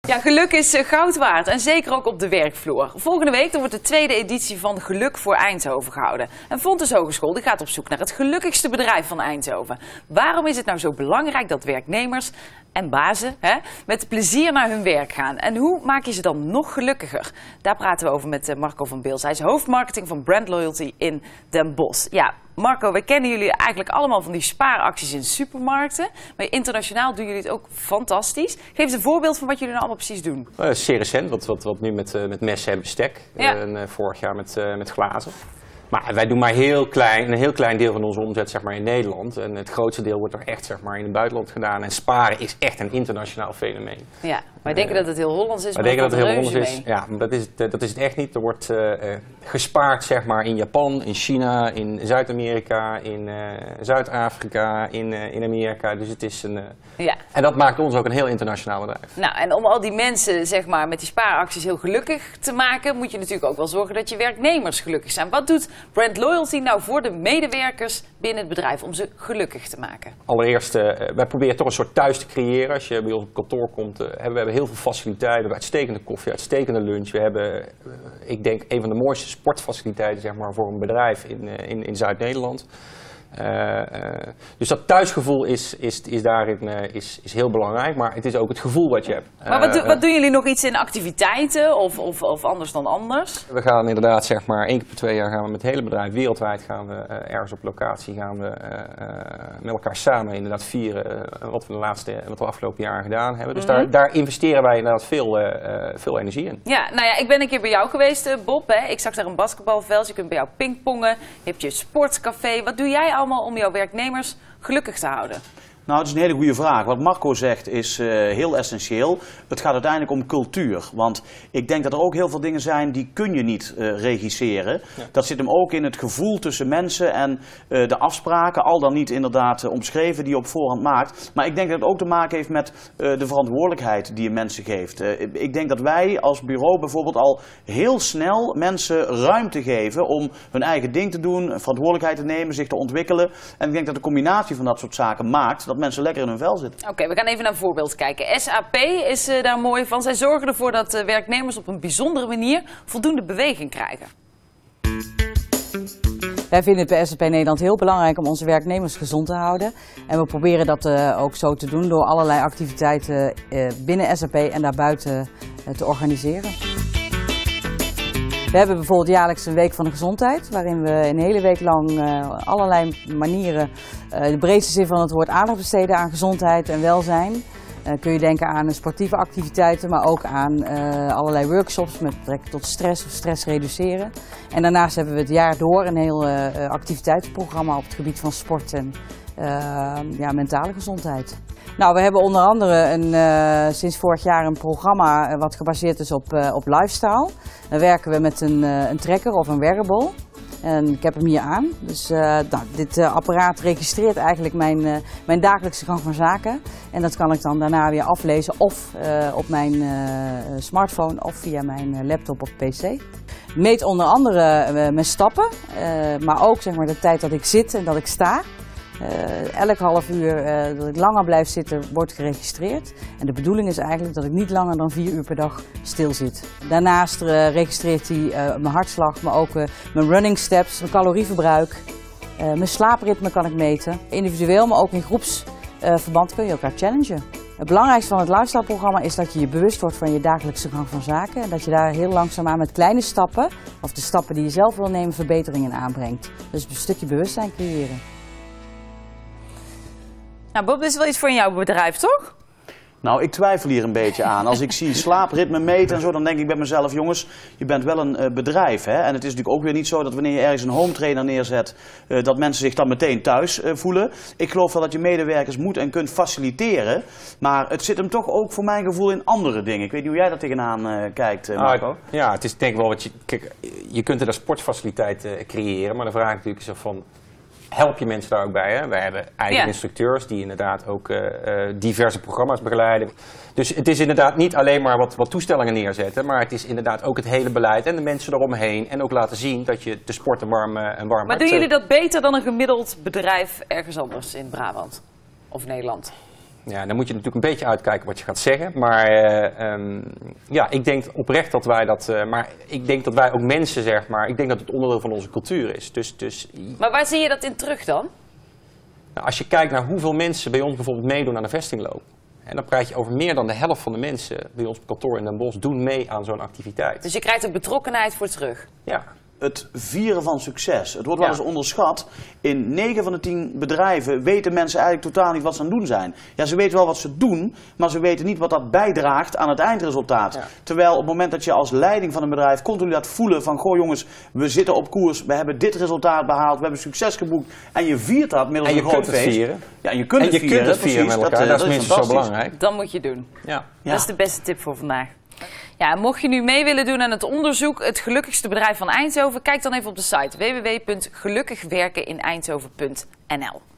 Ja, geluk is goud waard en zeker ook op de werkvloer. Volgende week wordt de tweede editie van Geluk voor Eindhoven gehouden. En Fontys Hogeschool die gaat op zoek naar het gelukkigste bedrijf van Eindhoven. Waarom is het nou zo belangrijk dat werknemers en bazen met plezier naar hun werk gaan? En hoe maak je ze dan nog gelukkiger? Daar praten we over met Marco van Beels. Hij is hoofdmarketing van Brand Loyalty in Den Bosch. Ja, Marco, we kennen jullie eigenlijk allemaal van die spaaracties in supermarkten. Maar internationaal doen jullie het ook fantastisch. Geef eens een voorbeeld van wat jullie nou allemaal precies doen. Zeer recent, wat nu met messen en bestek. Ja. En vorig jaar met glazen. Maar wij doen maar een heel klein deel van onze omzet zeg maar, in Nederland. En het grootste deel wordt toch echt zeg maar, in het buitenland gedaan. En sparen is echt een internationaal fenomeen. Ja, wij denken dat het heel Hollands is, maar denken dat het heel Hollands is. Ja, maar dat is het echt niet. Er wordt gespaard zeg maar, in Japan, in China, in Zuid-Amerika, in Zuid-Afrika, in Amerika. Dus het is een... Ja. En dat maakt ons ook een heel internationaal bedrijf. Nou, en om al die mensen zeg maar, met die spaaracties heel gelukkig te maken, moet je natuurlijk ook wel zorgen dat je werknemers gelukkig zijn. Wat doet Brand Loyalty nou voor de medewerkers binnen het bedrijf om ze gelukkig te maken? Allereerst, wij proberen toch een soort thuis te creëren. Als je bij ons op kantoor komt, we hebben heel veel faciliteiten. We hebben uitstekende koffie, uitstekende lunch. We hebben, ik denk, een van de mooiste sportfaciliteiten zeg maar, voor een bedrijf in Zuid-Nederland. Dus dat thuisgevoel is daarin heel belangrijk, maar het is ook het gevoel wat je hebt. Maar wat doen jullie nog iets in activiteiten of anders dan anders? We gaan inderdaad zeg maar 1 keer per 2 jaar gaan we met het hele bedrijf wereldwijd gaan we ergens op locatie gaan we met elkaar samen inderdaad vieren wat we afgelopen jaren gedaan hebben. Dus daar investeren wij inderdaad veel energie in. Ja, nou ja, ik ben een keer bij jou geweest, Bob. Hè? Ik zag daar een basketbalveld, je kunt bij jou pingpongen, je hebt je sportcafé. Wat doe jij allemaal om jouw werknemers gelukkig te houden? Nou, het is een hele goede vraag. Wat Marco zegt is heel essentieel. Het gaat uiteindelijk om cultuur. Want ik denk dat er ook heel veel dingen zijn die kun je niet regisseren. Ja. Dat zit hem ook in het gevoel tussen mensen en de afspraken. Al dan niet inderdaad omschreven die je op voorhand maakt. Maar ik denk dat het ook te maken heeft met de verantwoordelijkheid die je mensen geeft. Ik denk dat wij als bureau bijvoorbeeld al heel snel mensen ruimte geven om hun eigen ding te doen, verantwoordelijkheid te nemen, zich te ontwikkelen. En ik denk dat de combinatie van dat soort zaken maakt dat mensen lekker in hun vel zitten. Oké, we gaan even naar een voorbeeld kijken. SAP is daar mooi van. Zij zorgen ervoor dat werknemers op een bijzondere manier voldoende beweging krijgen. Wij vinden het bij SAP Nederland heel belangrijk om onze werknemers gezond te houden. En we proberen dat ook zo te doen door allerlei activiteiten binnen SAP en daarbuiten te organiseren. We hebben bijvoorbeeld jaarlijks een week van de gezondheid, waarin we een hele week lang allerlei manieren, de breedste zin van het woord, aandacht besteden aan gezondheid en welzijn. Kun je denken aan sportieve activiteiten, maar ook aan allerlei workshops met betrekking tot stress of stress reduceren. En daarnaast hebben we het jaar door een heel activiteitsprogramma op het gebied van sport en mentale gezondheid. Nou, we hebben onder andere sinds vorig jaar een programma wat gebaseerd is op lifestyle. Dan werken we met een tracker of een wearable. En ik heb hem hier aan. Dus dit apparaat registreert eigenlijk mijn dagelijkse gang van zaken. En dat kan ik dan daarna weer aflezen of op mijn smartphone of via mijn laptop of pc. Meet onder andere mijn stappen, maar ook zeg maar, de tijd dat ik zit en dat ik sta. Elk half uur dat ik langer blijf zitten wordt geregistreerd. En de bedoeling is eigenlijk dat ik niet langer dan 4 uur per dag stil zit. Daarnaast registreert hij mijn hartslag, maar ook mijn running steps, mijn calorieverbruik. Mijn slaapritme kan ik meten. Individueel, maar ook in groepsverband kun je elkaar challengen. Het belangrijkste van het lifestyle-programma is dat je je bewust wordt van je dagelijkse gang van zaken. En dat je daar heel langzaamaan met kleine stappen, of de stappen die je zelf wil nemen, verbeteringen aanbrengt. Dus een stukje bewustzijn creëren. Nou Bob, dit is wel iets voor jouw bedrijf, toch? Nou, ik twijfel hier een beetje aan. Als ik zie slaapritme meten en zo, dan denk ik bij mezelf, jongens, je bent wel een bedrijf. Hè? En het is natuurlijk ook weer niet zo dat wanneer je ergens een home trainer neerzet, dat mensen zich dan meteen thuis voelen. Ik geloof wel dat je medewerkers moet en kunt faciliteren. Maar het zit hem toch ook voor mijn gevoel in andere dingen. Ik weet niet hoe jij daar tegenaan kijkt, Marco. Ja, het is denk ik wel wat je kunt er een sportfaciliteit creëren, maar de vraag natuurlijk is van, help je mensen daar ook bij? Hè? Wij hebben eigen instructeurs die inderdaad ook diverse programma's begeleiden. Dus het is inderdaad niet alleen maar wat toestellingen neerzetten, maar het is inderdaad ook het hele beleid en de mensen eromheen. En ook laten zien dat je de sport een warm Maar doen jullie dat beter dan een gemiddeld bedrijf ergens anders in Brabant of Nederland? Ja, dan moet je natuurlijk een beetje uitkijken wat je gaat zeggen. Maar ja, ik denk oprecht dat wij dat... maar ik denk dat wij ook mensen, zeg maar... Ik denk dat het onderdeel van onze cultuur is. Maar waar zie je dat in terug dan? Nou, als je kijkt naar hoeveel mensen bij ons bijvoorbeeld meedoen aan de vestingloop. En dan praat je over meer dan de helft van de mensen bij ons op kantoor in Den Bosch doen mee aan zo'n activiteit. Dus je krijgt er betrokkenheid voor terug? Ja. Het vieren van succes. Het wordt wel eens onderschat. In 9 van de 10 bedrijven weten mensen eigenlijk totaal niet wat ze aan het doen zijn. Ja, ze weten wel wat ze doen, maar ze weten niet wat dat bijdraagt aan het eindresultaat. Ja. Terwijl op het moment dat je als leiding van een bedrijf continu laat voelen van, goh jongens, we zitten op koers, we hebben dit resultaat behaald, we hebben succes geboekt. En je viert dat middels een groot feest. Vieren. Ja, en je kunt het vieren met elkaar. Dat is minstens zo belangrijk. Dat moet je doen. Ja. Dat is de beste tip voor vandaag. Ja, mocht je nu mee willen doen aan het onderzoek Het Gelukkigste Bedrijf van Eindhoven, kijk dan even op de site www.gelukkigwerkeneindhoven.nl.